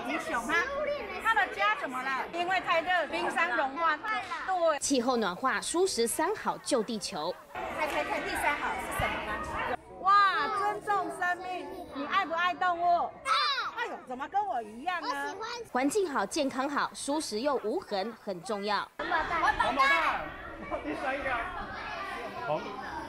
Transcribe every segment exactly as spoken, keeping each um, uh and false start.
极熊哈，它的家怎么了？因为太热，冰山融化。对， 气候暖化，蔬食三好救地球。 来看看第三好是什么呢？哇，尊重生命，你爱不爱动物？爱。哎呦，怎么跟我一样呢？我喜欢。 环境好，健康好，蔬食又无痕，很重要。 环保袋，环保袋。第三个，红。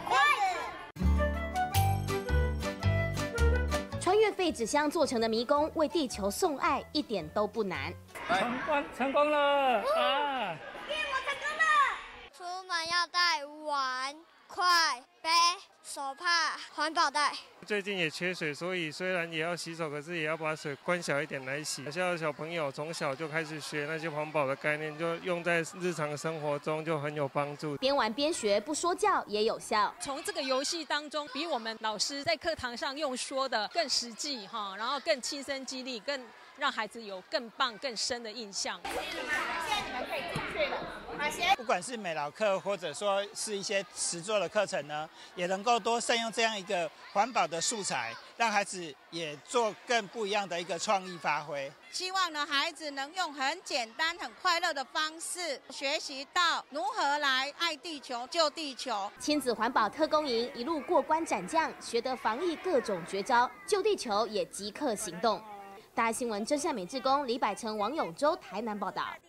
穿越废纸箱做成的迷宫，为地球送爱一点都不难。 成功成功了啊！ 耶，我成功了。 出门要带碗、筷、杯、手帕、环保袋。 最近也缺水，所以虽然也要洗手，可是也要把水关小一点来洗。学校的小朋友从小就开始学那些环保的概念，就用在日常生活中就很有帮助。 边玩边学，不说教也有效。 从这个游戏当中，比我们老师在课堂上用说的更实际哈，然后更亲身激励，更让孩子有更棒、更深的印象。 现在你们可以进去了。哪些？ 不管是美劳课，或者说是一些实作的课程呢，也能够多善用这样一个环保的素材，让孩子也做更不一样的一个创意发挥。 希望呢，孩子能用很简单、很快乐的方式，学习到如何来爱地球、救地球。 亲子环保特工营一路过关斩将，学得防疫各种绝招，救地球也即刻行动。大新闻真善美志工李百成、王永洲台南报道。